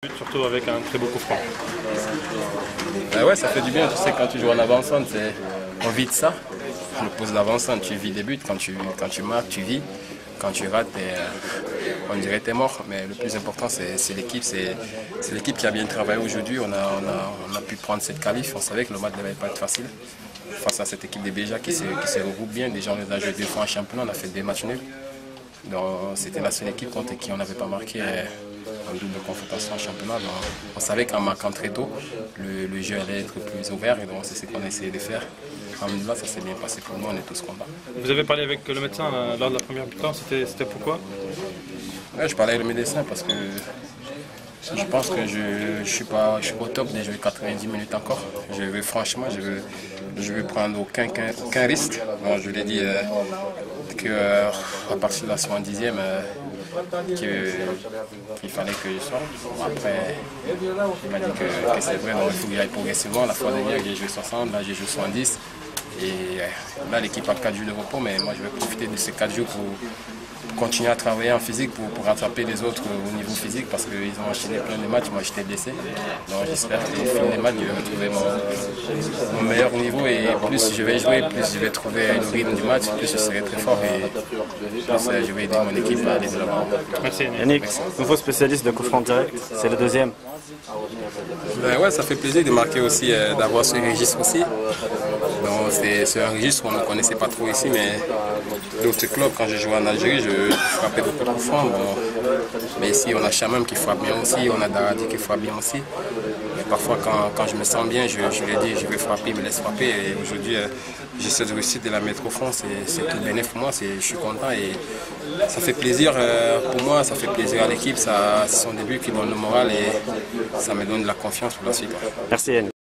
Surtout avec un très beau coup franc. Ouais, ça fait du bien, tu sais, quand tu joues en avant-centre, on vit de ça. Le poste d'avant-centre, tu vis des buts, quand tu marques, tu vis. Quand tu rates, on dirait que tu es mort. Mais le plus important, c'est l'équipe. C'est l'équipe qui a bien travaillé aujourd'hui. On a pu prendre cette qualif. On savait que le match ne devait pas être facile. Face à cette équipe des Béja qui se regroupe bien. Déjà, on a joué 2 fois en championnat, on a fait des matchs nuls. C'était la seule équipe contre qui on n'avait pas marqué en double confrontation en championnat. Donc, on savait qu'en marquant très tôt, le jeu allait être plus ouvert et donc c'est ce qu'on a essayé de faire. Alhamdoulilah, ça s'est bien passé pour nous, on est tous contents. Vous avez parlé avec le médecin lors de la première mi-temps, c'était pourquoi? Ouais, je parlais avec le médecin parce que je pense que je suis pas au top de jouer 90 minutes encore. Franchement, je veux prendre aucun risque. Bon, je lui ai dit qu'à partir de la 70e, qu'il fallait que je sorte. Bon, après, il m'a dit que c'est vrai, donc il faut que j'aille progressivement. La fois dernière, j'ai joué 60, là j'ai joué 70. Et là, l'équipe a 4 jours de repos, mais moi je vais profiter de ces 4 jours pour continuer à travailler en physique pour rattraper les autres au niveau physique parce qu'ils ont enchaîné plein de matchs, moi j'étais blessé. Donc j'espère qu'au fin des matchs, je vais retrouver mon meilleur niveau et plus je vais jouer, plus je vais trouver le rythme du match, plus je serai très fort et plus je vais aider mon équipe à aller de l'avant. Merci Yannick, nouveau spécialiste de coup franc direct, c'est le deuxième. Ouais, ça fait plaisir de marquer aussi, d'avoir ce registre aussi. C'est un registre qu'on ne connaissait pas trop ici, mais d'autres clubs, quand je jouais en Algérie, je frappais beaucoup de coups francs. Bon, mais ici, on a Chamam qui frappe bien aussi, on a Daradi qui frappe bien aussi. Mais parfois, quand je me sens bien, je lui ai dit je vais frapper, il me laisse frapper. Et aujourd'hui, j'essaie de réussir de la mettre au fond. C'est tout bénéf pour moi, je suis content et ça fait plaisir pour moi, ça fait plaisir à l'équipe. C'est son début qui donne le moral et ça me donne de la confiance pour la suite. Merci Yannick.